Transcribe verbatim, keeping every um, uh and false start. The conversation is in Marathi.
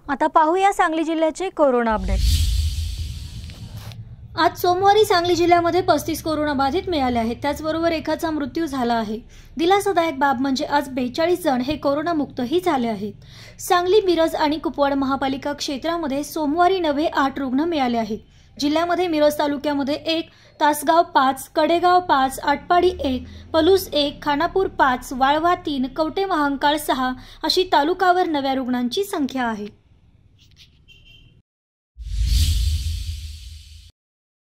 आता पाहूया सांगली जिल्ह्याचे कोरोना अपडेट। आज सोमवारी सांगली जिल्ह्यामध्ये पस्तीस कोरोना बाधित मिळाले आहेत। त्याचबरोबर एकाचा मृत्यू झाला आहे। दिलासादायक बाब म्हणजे आज बेचाळीस जण हे कोरोना मुक्तही झाले आहेत। सांगली, मिरज आणि कुपवाड महापालिका क्षेत्रामध्ये सोमवारी नवे आठ रुग्ण मिळाले आहेत। जिल्ह्यामध्ये मिरज तालुक्यामध्ये एक, तासगाव पाच, कडेगाव पाच, आटपाडी एक, पलूस एक, खानापूर पाच, वाळवा तीन, कवटे महांकाळ सहा अशी तालुकावर नव्या रुग्णांची संख्या आहे।